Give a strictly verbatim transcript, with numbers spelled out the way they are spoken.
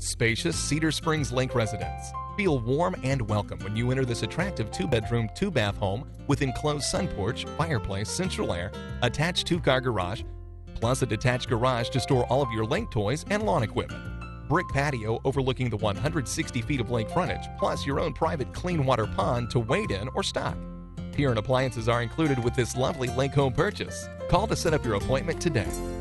Spacious Cedar Springs Lake residence. Feel warm and welcome when you enter this attractive two-bedroom, two-bath home with enclosed sun porch, fireplace, central air, attached two-car garage, plus a detached garage to store all of your lake toys and lawn equipment. Brick patio overlooking the one hundred sixty feet of lake frontage, plus your own private clean water pond to wade in or stock. Pier and appliances are included with this lovely lake home purchase. Call to set up your appointment today.